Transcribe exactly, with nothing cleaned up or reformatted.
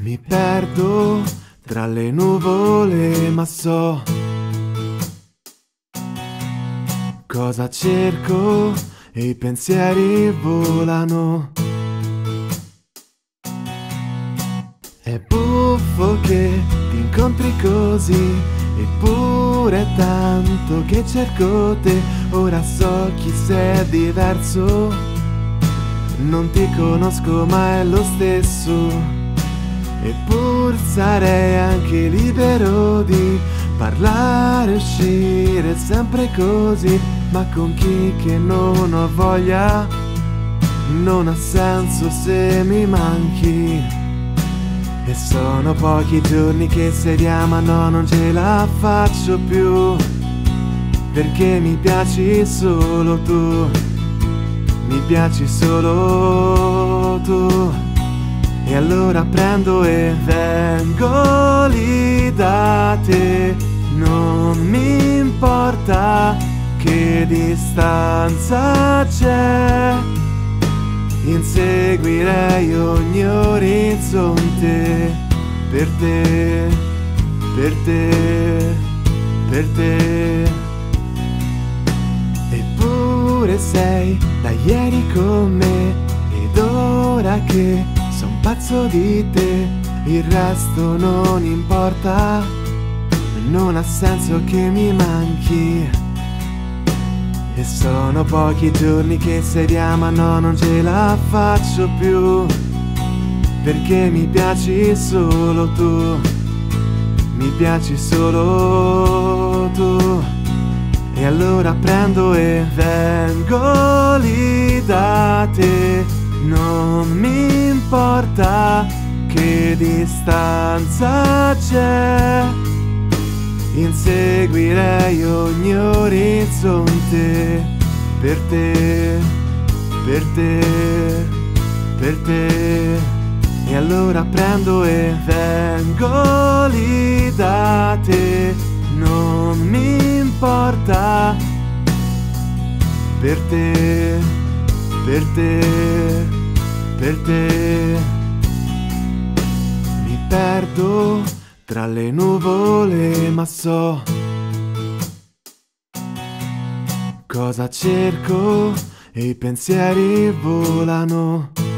Mi perdo tra le nuvole, ma so cosa cerco e i pensieri volano. È buffo che ti incontri così, eppure è tanto che cerco te. Ora so chi sei, è diverso, non ti conosco ma è lo stesso. Eppur sarei anche libero di parlare, uscire sempre così, ma con chi che non ho voglia non ha senso se mi manchi. E sono pochi giorni che sediamo, ma no, non ce la faccio più, perché mi piaci solo tu, mi piaci solo tu. E allora prendo e vengo lì da te, non mi importa che distanza c'è, inseguirei ogni orizzonte per te, per te, per te. Eppure sei da ieri con me, ed ora che son pazzo di te, il resto non importa, non ha senso che mi manchi. E sono pochi giorni che sediamo, ma no, non ce la faccio più, perché mi piaci solo tu, mi piaci solo tu. E allora prendo e vengo lì da te, non mi importa che distanza c'è, inseguirei ogni orizzonte per te, per te, per te. E allora prendo e vengo lì da te, non mi importa, per te, per te, per te. Mi perdo tra le nuvole, ma so cosa cerco e i pensieri volano.